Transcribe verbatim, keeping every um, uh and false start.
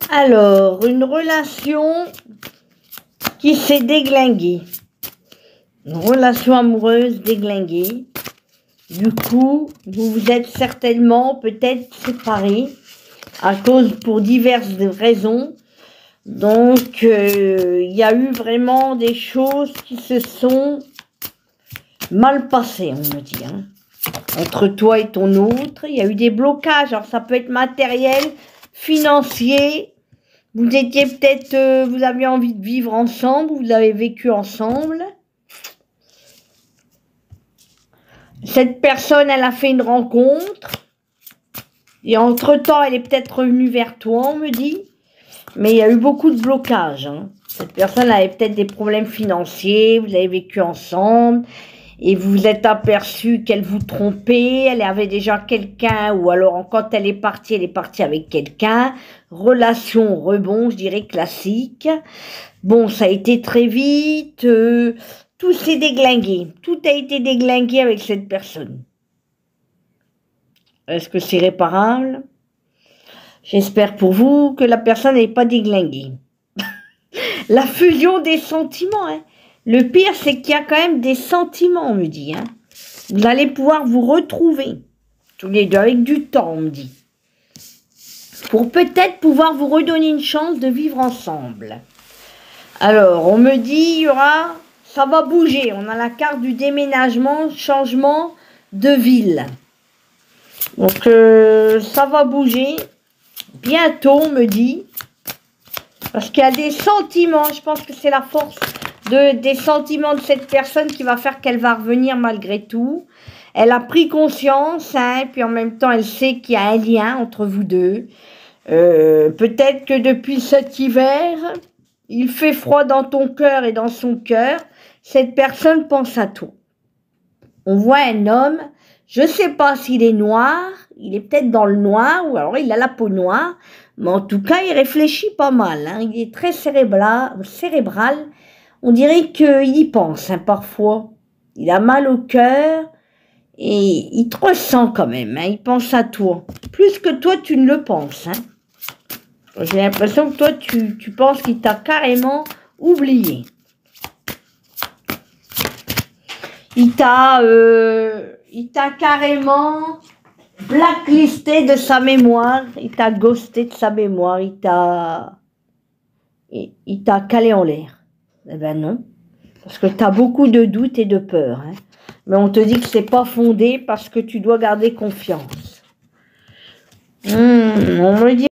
Alors, une relation qui s'est déglinguée. Une relation amoureuse déglinguée. Du coup, vous vous êtes certainement peut-être séparés à cause pour diverses raisons. Donc, euh, il y a eu vraiment des choses qui se sont mal passées, on me dit. Hein. Entre toi et ton autre, il y a eu des blocages. Alors, ça peut être matériel, financier. Vous étiez peut-être, euh, vous aviez envie de vivre ensemble, vous avez vécu ensemble. Cette personne, elle a fait une rencontre. Et entre-temps, elle est peut-être revenue vers toi, on me dit. Mais il y a eu beaucoup de blocages. Hein. Cette personne avait peut-être des problèmes financiers, vous avez vécu ensemble. Et vous vous êtes aperçu qu'elle vous trompait, elle avait déjà quelqu'un, ou alors quand elle est partie, elle est partie avec quelqu'un. Relation rebond, je dirais classique. Bon, ça a été très vite, euh, tout s'est déglingué. Tout a été déglingué avec cette personne. Est-ce que c'est réparable? J'espère pour vous que la personne n'est pas déglinguée. La fusion des sentiments, hein. Le pire, c'est qu'il y a quand même des sentiments, on me dit. Hein. Vous allez pouvoir vous retrouver, tous les deux, avec du temps, on me dit. Pour peut-être pouvoir vous redonner une chance de vivre ensemble. Alors, on me dit, il y aura, ça va bouger. On a la carte du déménagement, changement de ville. Donc, euh, ça va bouger. Bientôt, on me dit. Parce qu'il y a des sentiments, je pense que c'est la force de, des sentiments de cette personne qui va faire qu'elle va revenir malgré tout. Elle a pris conscience, hein, puis en même temps, elle sait qu'il y a un lien entre vous deux. Euh, peut-être que depuis cet hiver, il fait froid dans ton cœur et dans son cœur. Cette personne pense à toi. On voit un homme, je ne sais pas s'il est noir, il est peut-être dans le noir, ou alors il a la peau noire, mais en tout cas, il réfléchit pas mal. Hein. Il est très cérébral, cérébral. On dirait qu'il y pense hein, parfois. Il a mal au cœur et il te ressent quand même. Hein. Il pense à toi. Plus que toi, tu ne le penses. Hein. J'ai l'impression que toi, tu, tu penses qu'il t'a carrément oublié. Il t'a euh, il t'a carrément blacklisté de sa mémoire. Il t'a ghosté de sa mémoire. Il t'a il, il t'a calé en l'air. Eh ben non, parce que tu as beaucoup de doutes et de peur. Hein. Mais on te dit que c'est pas fondé parce que tu dois garder confiance. Mmh, on me dit